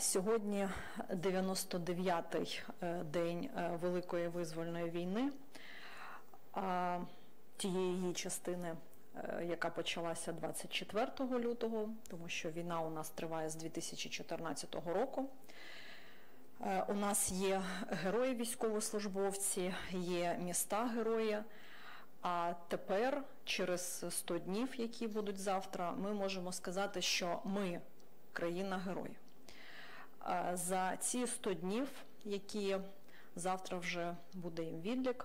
Сьогодні 99-й день Великої визвольної війни, тієї її частини, яка почалася 24 лютого, тому що війна у нас триває з 2014 року. У нас є герої військовослужбовці, є міста-герої, а тепер, через 100 днів, які будуть завтра, ми можемо сказати, що ми – країна-герой. За ці 100 днів, які завтра вже буде їм відлік,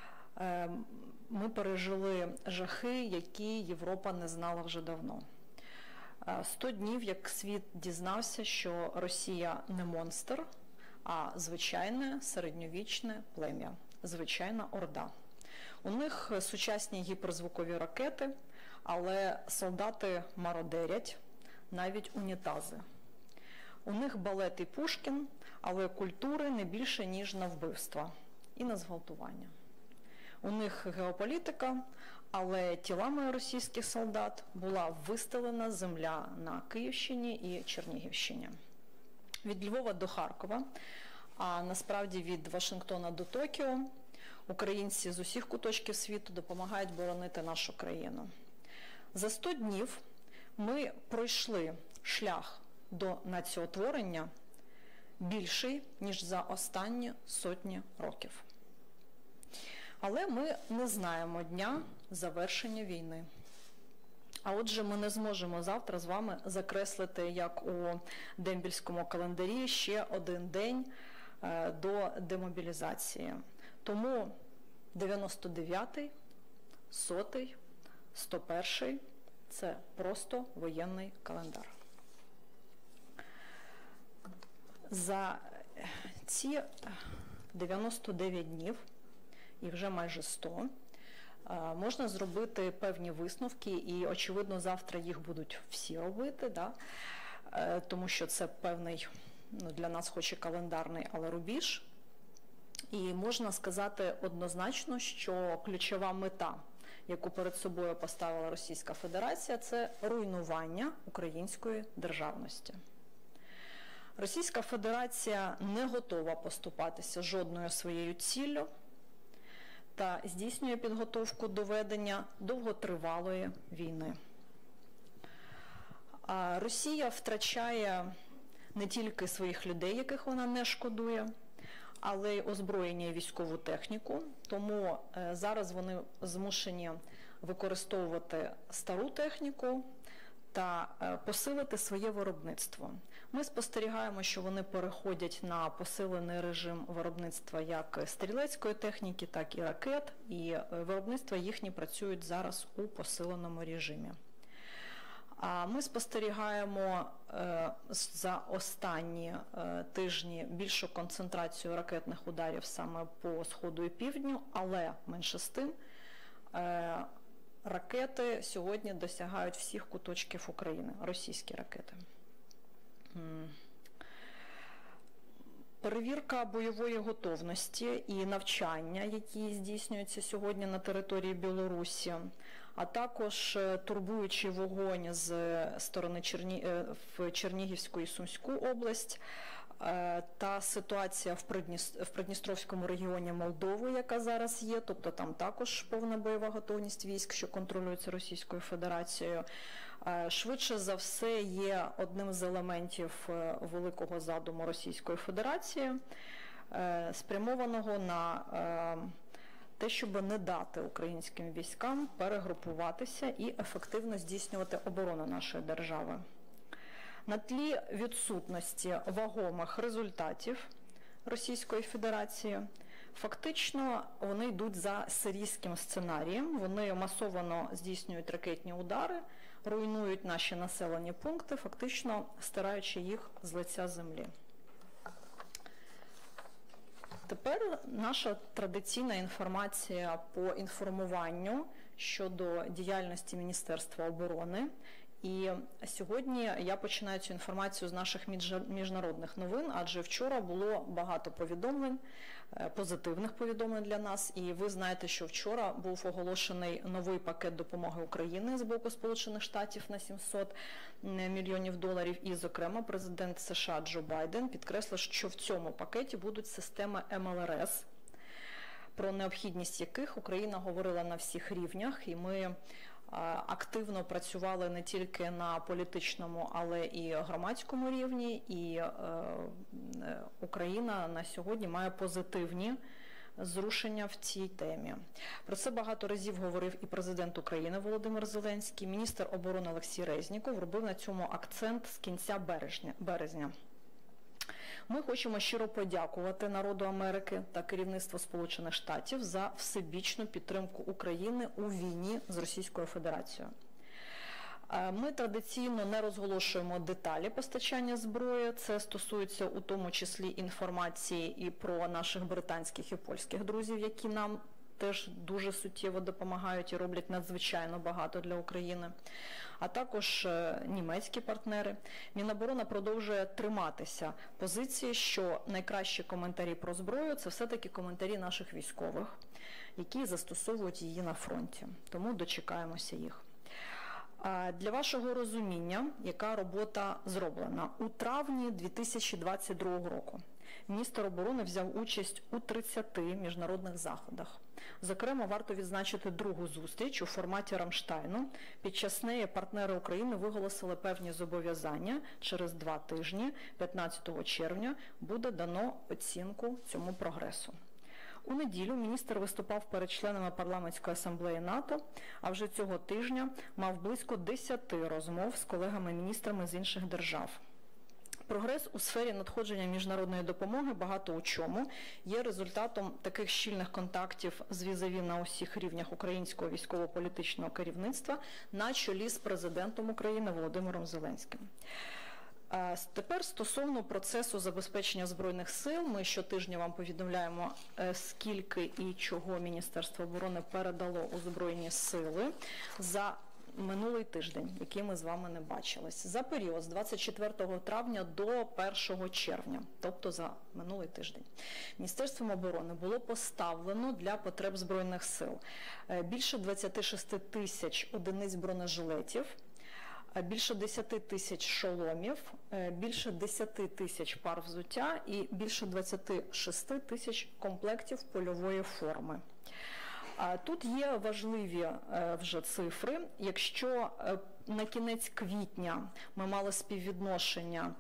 ми пережили жахи, які Європа не знала вже давно. 100 днів, як світ дізнався, що Росія не монстр, а звичайне середньовічне плем'я, звичайна орда. У них сучасні гіперзвукові ракети, але солдати мародерять, навіть унітази. У них балет і Пушкін, але культури не більше, ніж на вбивства і на зґвалтування. У них геополітика, але тілами російських солдат була вистелена земля на Київщині і Чернігівщині. Від Львова до Харкова, а насправді від Вашингтона до Токіо, українці з усіх куточків світу допомагають боронити нашу країну. За 100 днів ми пройшли шлях до націотворення більший, ніж за останні сотні років. Але ми не знаємо дня завершення війни. А отже, ми не зможемо завтра з вами закреслити, як у дембельському календарі, ще один день до демобілізації. Тому 99-й, 100-й, 101-й – це просто воєнний календар. За ці 99 днів, і вже майже 100, можна зробити певні висновки, і, очевидно, завтра їх будуть всі робити, да? Тому що це певний, для нас хоч і календарний, але рубіж. І можна сказати однозначно, що ключова мета, яку перед собою поставила Російська Федерація, це руйнування української державності. Російська Федерація не готова поступатися жодною своєю ціллю та здійснює підготовку до ведення довготривалої війни. Росія втрачає не тільки своїх людей, яких вона не шкодує, але й озброєння і військову техніку, тому зараз вони змушені використовувати стару техніку та посилити своє виробництво. Ми спостерігаємо, що вони переходять на посилений режим виробництва як стрілецької техніки, так і ракет, і виробництва їхні працюють зараз у посиленому режимі. А ми спостерігаємо за останні тижні більшу концентрацію ракетних ударів саме по Сходу і Півдню, але менше з тим, ракети сьогодні досягають всіх куточків України, російські ракети. Перевірка бойової готовності і навчання, які здійснюються сьогодні на території Білорусі, а також турбуючий вогонь з сторони в Чернігівську і Сумську область, та ситуація в Придністровському регіоні Молдови, яка зараз є, тобто там також повна бойова готовність військ, що контролюється Російською Федерацією, швидше за все є одним з елементів великого задуму Російської Федерації, спрямованого на те, щоб не дати українським військам перегрупуватися і ефективно здійснювати оборону нашої держави. На тлі відсутності вагомих результатів Російської Федерації, фактично вони йдуть за сирійським сценарієм, вони масово здійснюють ракетні удари, руйнують наші населені пункти, фактично стираючи їх з лиця землі. Тепер наша традиційна інформація по інформуванню щодо діяльності Міністерства оборони І сьогодні я починаю цю інформацію з наших міжнародних новин, адже вчора було багато повідомлень, позитивних повідомлень для нас. І ви знаєте, що вчора був оголошений новий пакет допомоги України з боку Сполучених Штатів на $700 мільйонів. І, зокрема, президент США Джо Байден підкреслив, що в цьому пакеті будуть системи МЛРС, про необхідність яких Україна говорила на всіх рівнях. І ми активно працювали не тільки на політичному, але і громадському рівні, і Україна на сьогодні має позитивні зрушення в цій темі. Про це багато разів говорив і президент України Володимир Зеленський, міністр оборони Олексій Резніков робив на цьому акцент з кінця березня. Ми хочемо щиро подякувати народу Америки та керівництву Сполучених Штатів за всебічну підтримку України у війні з Російською Федерацією. Ми традиційно не розголошуємо деталі постачання зброї. Це стосується у тому числі інформації і про наших британських і польських друзів, які нам теж дуже суттєво допомагають і роблять надзвичайно багато для України, а також німецькі партнери. Міноборони продовжує триматися позиції, що найкращі коментарі про зброю – це все-таки коментарі наших військових, які застосовують її на фронті. Тому дочекаємося їх. Для вашого розуміння, яка робота зроблена. У травні 2022 року міністр оборони взяв участь у 30 міжнародних заходах. Зокрема, варто відзначити другу зустріч у форматі Рамштайну. Під час неї партнери України виголосили певні зобов'язання. Через 2 тижні, 15 червня, буде дано оцінку цьому прогресу. У неділю міністр виступав перед членами парламентської асамблеї НАТО, а вже цього тижня мав близько 10 розмов з колегами-міністрами з інших держав. Прогрес у сфері надходження міжнародної допомоги багато у чому є результатом таких щільних контактів з візаві на усіх рівнях українського військово-політичного керівництва на чолі з президентом України Володимиром Зеленським. Тепер стосовно процесу забезпечення Збройних сил, ми щотижня вам повідомляємо, скільки і чого Міністерство оборони передало у Збройні сили за минулий тиждень, який ми з вами не бачились. За період з 24 травня до 1 червня, тобто за минулий тиждень, Міністерством оборони було поставлено для потреб Збройних сил більше 26 тисяч одиниць бронежилетів, більше 10 тисяч шоломів, більше 10 тисяч пар взуття і більше 26 тисяч комплектів польової форми. Тут є важливі вже цифри. Якщо на кінець квітня ми мали співвідношення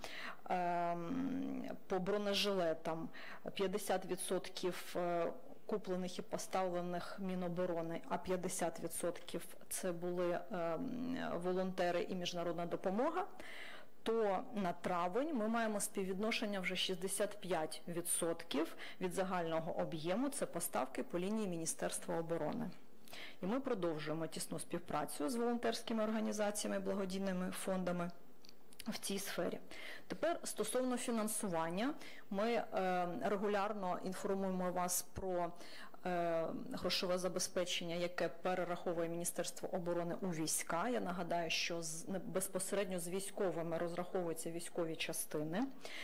по бронежилетам 50% куплених і поставлених Міноборони, а 50% це були волонтери і міжнародна допомога, то на травень ми маємо співвідношення вже 65% від загального об'єму, це поставки по лінії Міністерства оборони. І ми продовжуємо тісну співпрацю з волонтерськими організаціями, благодійними фондами в цій сфері. Тепер стосовно фінансування, ми регулярно інформуємо вас про грошове забезпечення, яке перераховує Міністерство оборони у війська. Я нагадаю, що безпосередньо з військовими розраховуються військові частини.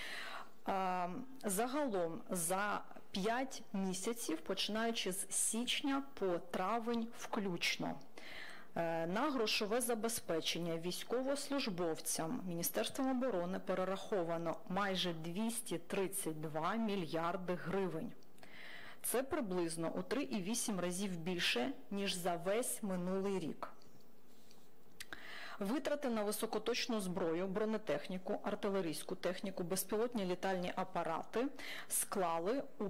Загалом за 5 місяців, починаючи з січня по травень включно, на грошове забезпечення військовослужбовцям Міністерством оборони перераховано майже 232 мільярди гривень. Це приблизно у 3,8 разів більше, ніж за весь минулий рік. Витрати на високоточну зброю, бронетехніку, артилерійську техніку, безпілотні літальні апарати склали у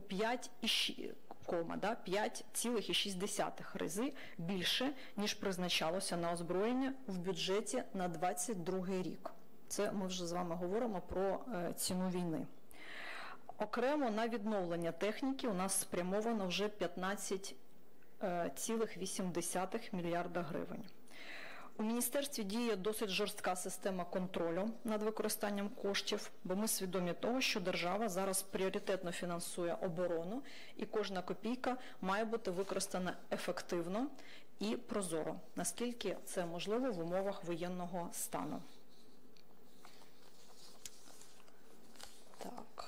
5,6 рази більше, ніж призначалося на озброєння в бюджеті на 2022 рік. Це ми вже з вами говоримо про ціну війни. Окремо на відновлення техніки у нас спрямовано вже 15,8 мільярда гривень. У Міністерстві діє досить жорстка система контролю над використанням коштів, бо ми свідомі того, що держава зараз пріоритетно фінансує оборону, і кожна копійка має бути використана ефективно і прозоро, наскільки це можливо в умовах воєнного стану. Так.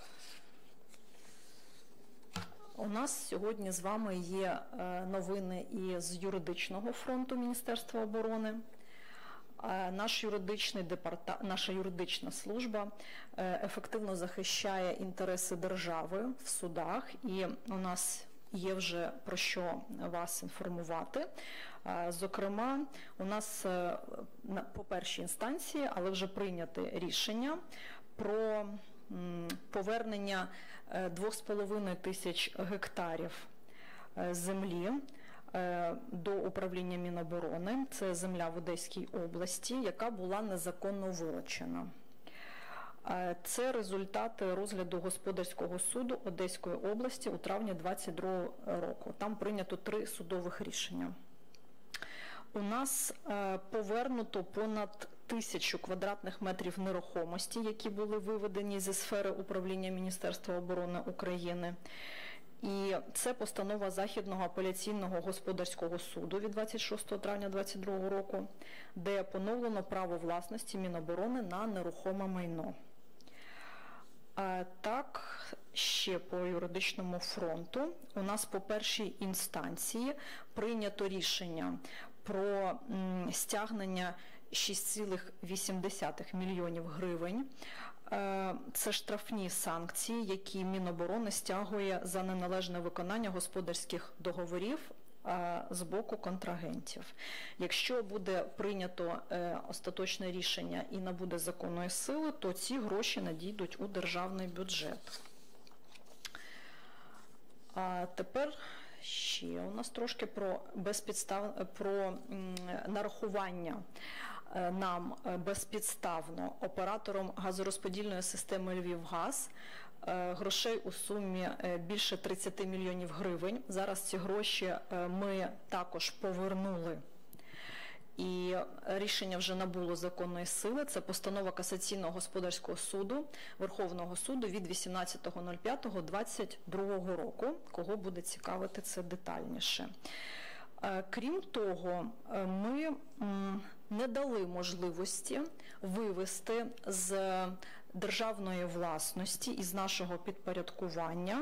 У нас сьогодні з вами є новини і з юридичного фронту Міністерства оборони. Наша юридична служба ефективно захищає інтереси держави в судах, і у нас є вже про що вас інформувати. Зокрема, у нас по першій інстанції, але вже прийняте рішення про повернення 2,5 тисяч гектарів землі до управління Міноборони. Це земля в Одеській області, яка була незаконно вилучена. Це результати розгляду господарського суду Одеської області у травні 2022 року. Там прийнято 3 судових рішення. У нас повернуто понад 1000 квадратних метрів нерухомості, які були виведені зі сфери управління Міністерства оборони України. І це постанова Західного апеляційного господарського суду від 26 травня 2022 року, де поновлено право власності Міноборони на нерухоме майно. Так, ще по юридичному фронту у нас по першій інстанції прийнято рішення про стягнення 6,8 мільйонів гривень. Це штрафні санкції, які Міноборони стягує за неналежне виконання господарських договорів з боку контрагентів. Якщо буде прийнято остаточне рішення і набуде законної сили, то ці гроші надійдуть у державний бюджет. А тепер ще у нас трошки про нарахування нам безпідставно оператором газорозподільної системи «Львівгаз» грошей у сумі більше 30 мільйонів гривень. Зараз ці гроші ми також повернули. І рішення вже набуло законної сили. Це постанова Касаційного господарського суду, Верховного суду від 18.05.22 року. Кого буде цікавити це детальніше. Крім того, ми не дали можливості вивести з державної власності, із нашого підпорядкування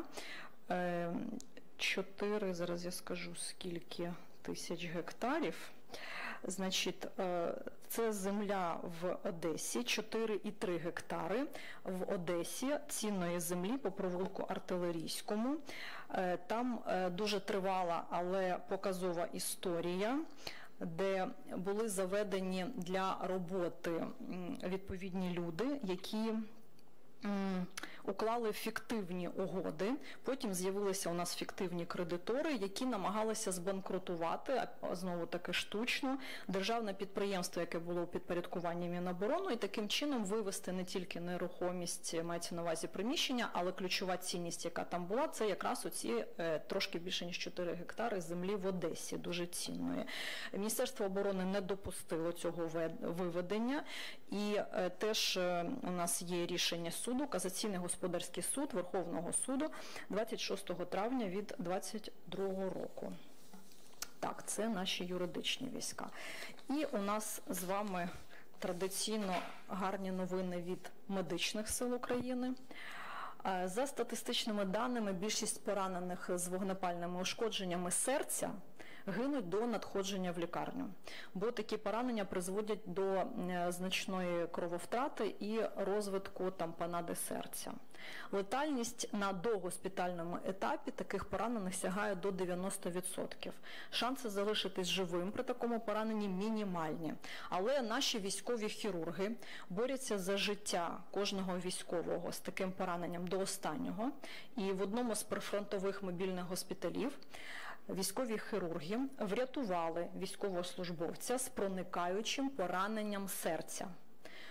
4, зараз я скажу скільки тисяч гектарів. Значить, це земля в Одесі, 4,3 гектари в Одесі цінної землі по провулку Артилерійському. Там дуже тривала, але показова історія, де були заведені для роботи відповідні люди, які уклали фіктивні угоди. Потім з'явилися у нас фіктивні кредитори, які намагалися збанкрутувати, знову таки штучно, державне підприємство, яке було у підпорядкуванні Міноборони, і таким чином вивести не тільки нерухомість, мається на увазі приміщення, але ключова цінність, яка там була, це якраз оці трошки більше ніж 4 гектари землі в Одесі, дуже цінної. Міністерство оборони не допустило цього виведення, і теж у нас є рішення суду, Касаційний господарський суд Верховного суду 26 травня від 2022 року. Так, це наші юридичні війська. І у нас з вами традиційно гарні новини від медичних сил України. За статистичними даними, більшість поранених з вогнепальними ушкодженнями серця гинуть до надходження в лікарню, бо такі поранення призводять до значної крововтрати і розвитку тампонади серця. Летальність на догоспітальному етапі таких поранених сягає до 90%. Шанси залишитись живим при такому пораненні мінімальні. Але наші військові хірурги борються за життя кожного військового з таким пораненням до останнього. І в одному з прифронтових мобільних госпіталів військові хірурги врятували військовослужбовця з проникаючим пораненням серця.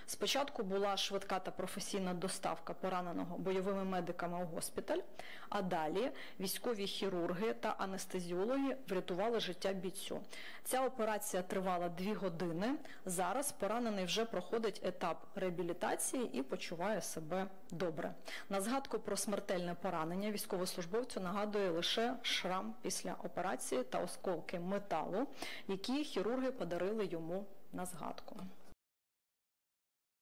Спочатку була швидка та професійна доставка пораненого бойовими медиками у госпіталь, а далі військові хірурги та анестезіологи врятували життя бійцю. Ця операція тривала 2 години. Зараз поранений вже проходить етап реабілітації і почуває себе добре. На згадку про смертельне поранення військовослужбовцю нагадує лише шрам після операції та осколки металу, які хірурги подарили йому на згадку.